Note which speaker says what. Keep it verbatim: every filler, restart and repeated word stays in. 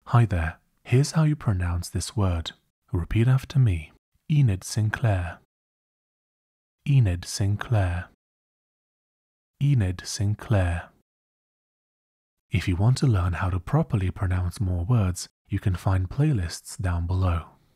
Speaker 1: Hi there, here's how you pronounce this word. Repeat after me. Enid Sinclair. Enid Sinclair. Enid Sinclair. If you want to learn how to properly pronounce more words, you can find playlists down below.